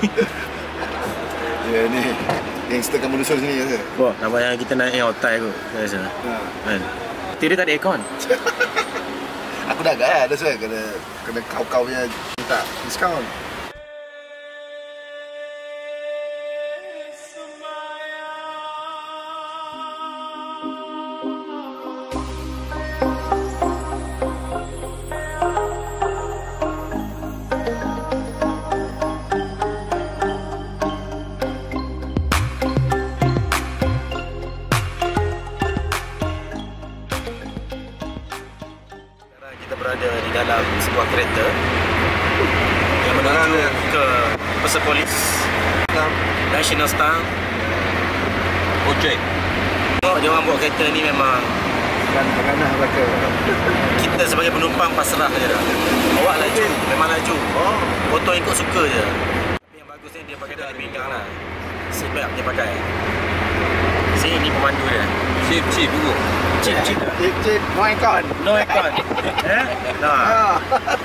Ya ni gangster kamu dusun sini rasa. Wah, nampak yang kita naik yang hotel kot rasa. Kan. Dia tak ada aircon. Aku dah agak dah saya kena kau-kau punya minta diskaun. Kita berada di dalam sebuah kereta yang menuju ke Persepolis National Style Ojek. Dia orang buat kereta ni memang Ranah belaka. kita sebagai penumpang pasrah je dah. Awak laju, memang laju. Potong ikut suka je. Tapi yang bagusnya dia pakai dari pinggang lah. Seat belt dia pakai. Ini pemandu dia. Chip dulu. Chip. No aircon. No aircon. Nah.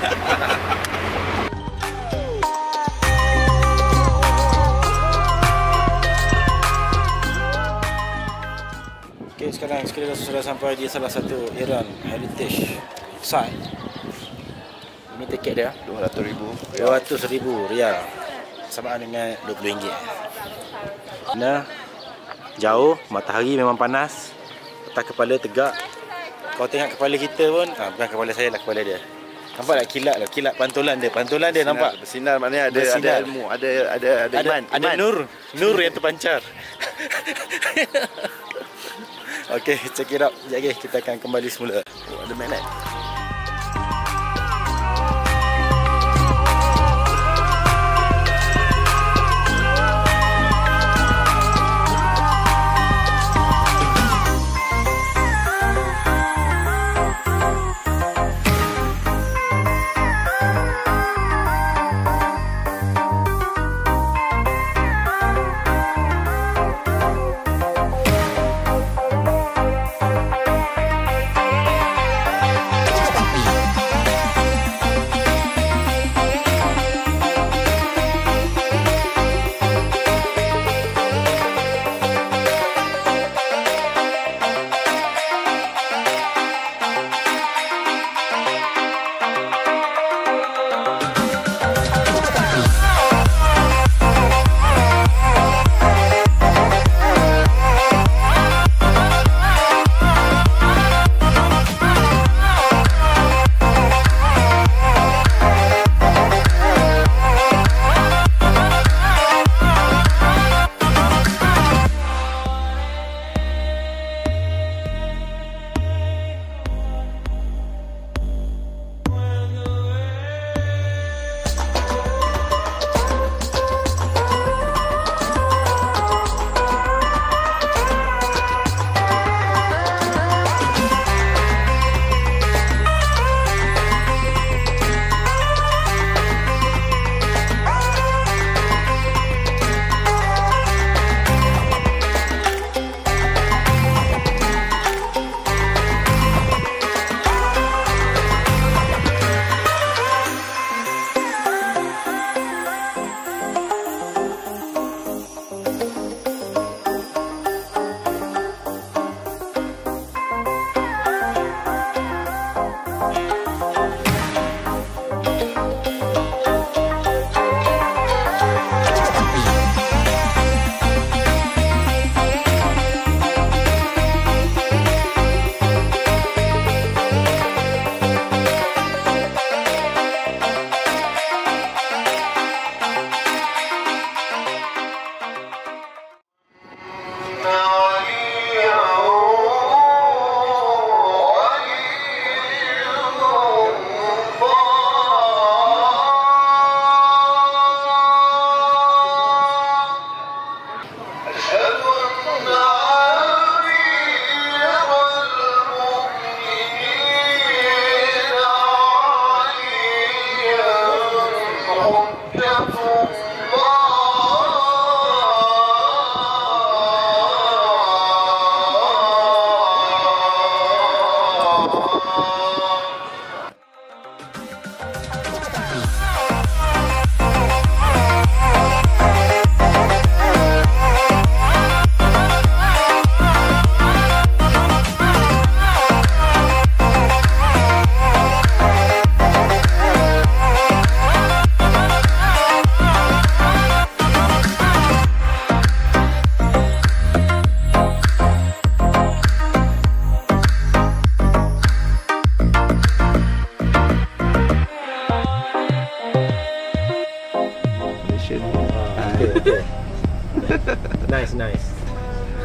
Okay, sekarang kita sudah sampai di salah satu Iran Heritage Site. Ini tiket dia RM200,000 sama dengan RM20. Nah, jauh, matahari memang panas. Atas kepala tegak. Kau tengok kepala kita pun, bukan kepala saya lah, kepala dia. Nampak tak kilat pantulan dia. Pantulan dia nampak. Bersinar maknanya ada ilmu, ada iman. Ada nur yang terpancar. Okey, check it out. Sekejap lagi kita akan kembali semula. Ada magnet.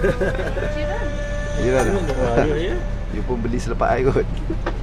Jiran. You pun beli selepas air kot.